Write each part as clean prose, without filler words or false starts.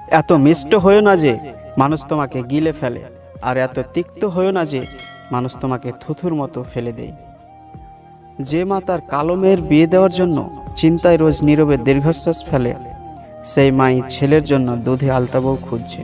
এত মিষ্ট হয়েও না যে মানুষ তোমাকে গিলে ফেলে, আর এত তিক্ত হয়েও না যে মানুষ তোমাকে থুথুর মতো ফেলে দেয়। যে মা তার কালো মেয়ের বিয়ে দেওয়ার জন্য চিন্তায় রোজ নীরবে দীর্ঘশ্বাস ফেলে, সেই মাই ছেলের জন্য দুধে আলতা বউ খুঁজছে।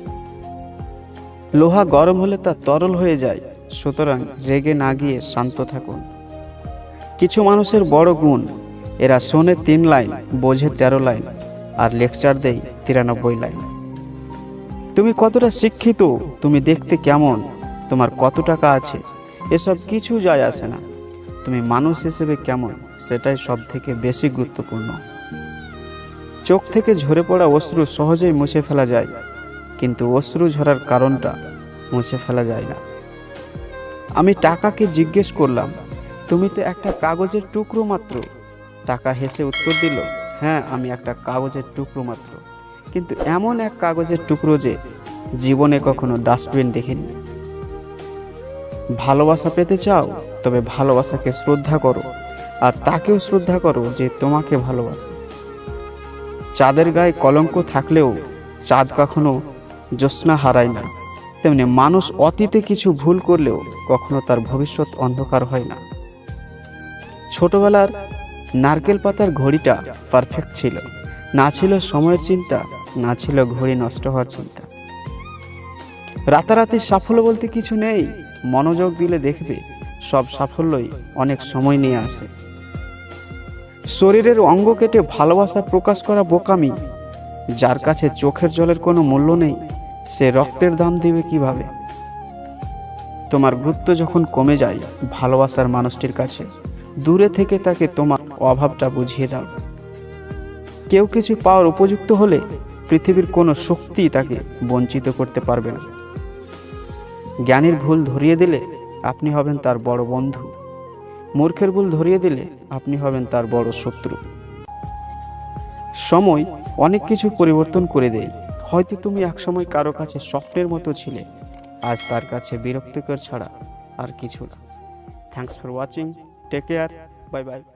লোহা গরম হলে তা তরল হয়ে যায়, সুতরাং রেগে না গিয়ে শান্ত থাকুন। কিছু মানুষের বড় গুণ, এরা শোনে 3 লাইন, বোঝে 13 লাইন, আর লেকচার দেয় 93 লাইন। তুমি কতটা শিক্ষিত, তুমি দেখতে কেমন, তোমার কত টাকা আছে, এসব কিছু যায় আসে না। তুমি মানুষ হিসেবে কেমন, সেটাই সব থেকে বেশি গুরুত্বপূর্ণ। চোখ থেকে ঝরে পড়া অশ্রু সহজেই মুছে ফেলা যায়, কিন্তু অশ্রু ঝরার কারণটা মুছে ফেলা যায় না। আমি টাকাকে জিজ্ঞেস করলাম, তুমি তো একটা কাগজের টুকরো মাত্র। টাকা হেসে উত্তর দিল, হ্যাঁ আমি একটা কাগজের টুকরো মাত্র, কিন্তু এমন এক কাগজের টুকরো যে জীবনে কখনো ডাস্টবিন দেখেনি। ভালোবাসা পেতে চাও, তবে ভালোবাসাকে শ্রদ্ধা করো, আর তাকেও শ্রদ্ধা করো যে তোমাকে ভালোবাসে। চাঁদের গায়ে কলঙ্ক থাকলেও চাঁদ কখনো জ্যোৎস্না হারায় না, তেমনি মানুষ অতীতে কিছু ভুল করলেও কখনো তার ভবিষ্যৎ অন্ধকার হয় না। ছোটবেলার নারকেল পাতার ঘড়িটা পারফেক্ট ছিল, না ছিল সময়ের চিন্তা, না ছিল ঘড়ি নষ্ট হওয়ার চিন্তা। রাতারাতি সাফল্য বলতে কিছু নেই, মনোযোগ দিলে দেখবে সব সাফল্যই অনেক সময় নিয়ে আসে। শরীরের অঙ্গ কেটে ভালোবাসা প্রকাশ করা বোকামি। যার কাছে চোখের জলের কোনো মূল্য নেই, সে রক্তের দাম দিবে কিভাবে? তোমার গুরুত্ব যখন কমে যায় ভালোবাসার মানুষটির কাছে, দূরে থেকে তাকে তোমার অভাবটা বুঝিয়ে দাও। কেউ কিছু পাওয়ার উপযুক্ত হলে পৃথিবীর কোনো শক্তি তাকে বঞ্চিত করতে পারবে না। জ্ঞানীর ভুল ধরিয়ে দিলে আপনি হবেন তার বড় বন্ধু, মূর্খের ভুল ধরিয়ে দিলে আপনি হবেন তার বড় শত্রু। সময় অনেক কিছু পরিবর্তন করে দেয়। হয়তো তুমি একসময় কারো কাছে স্বপ্নের মতো ছিলে, আজ তার কাছে বিরক্তিকর ছাড়া আর কিছু না। Thanks for watching, take care, bye by.